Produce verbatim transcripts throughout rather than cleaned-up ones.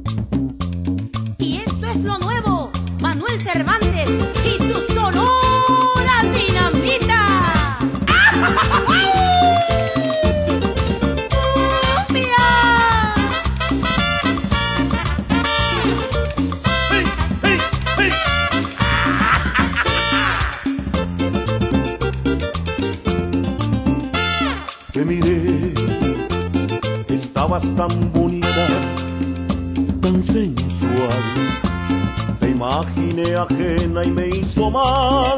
Y esto es lo nuevo, Manuel Cervantes y su Sonora Dinamita. Te miré, estabas tan bonita, tan sensual. Te imaginé ajena y me hizo mal.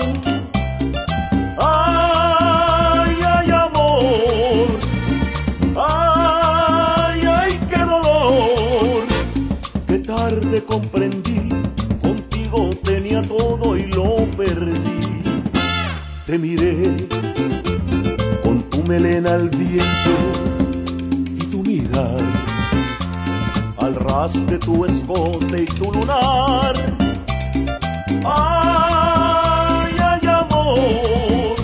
Ay, ay, amor, ay, ay, qué dolor. Qué tarde comprendí, contigo tenía todo y lo perdí. Te miré con tu melena al viento y tu mirar al ras de tu escote y tu lunar. Ay, ay, amor,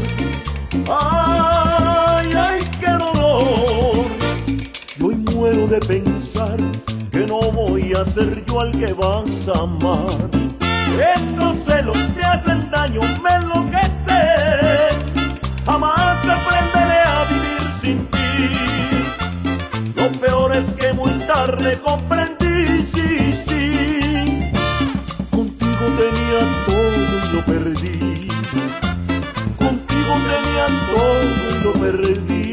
ay, ay, qué dolor. Y hoy muero de pensar que no voy a ser yo al que vas a amar. Estos celos me hacen daño, me enloquecen. Jamás aprenderé a vivir sin ti. Lo peor es que muy tarde comprendí, sí, sí. Contigo tenía todo y lo perdí. Contigo tenía todo y lo perdí.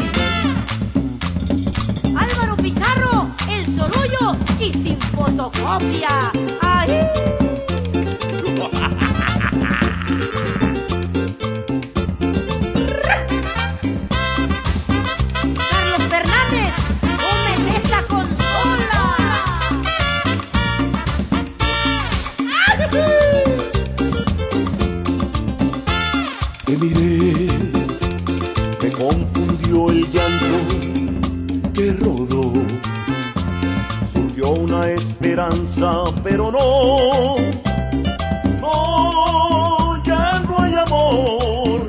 Álvaro Pizarro, el Sorullo y sin fotocopia. ¡Ay! Te miré, me confundió el llanto que rodó. Surgió una esperanza, pero no, no, ya no hay amor.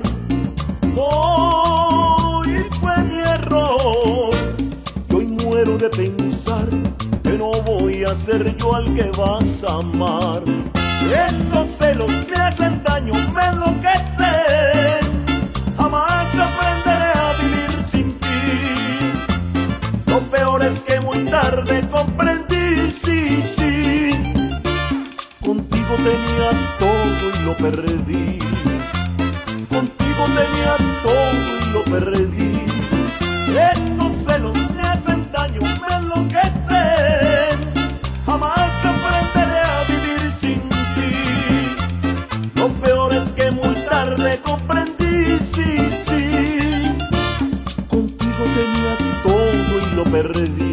No, y fue mi error. Y hoy muero de pensar que no voy a ser yo al que vas a amar. Estos celos me hacen daño, me enloquecen. Jamás aprenderé a vivir sin ti. Lo peor es que muy tarde comprendí, sí, sí. Contigo tenía todo y lo perdí. Contigo tenía todo y lo perdí. Estos celos me hacen daño, me enloquecen. Jamás aprenderé a vivir sin ti. Lo peor es que muy tarde comprendí, sí, sí. Contigo tenía todo y lo perdí.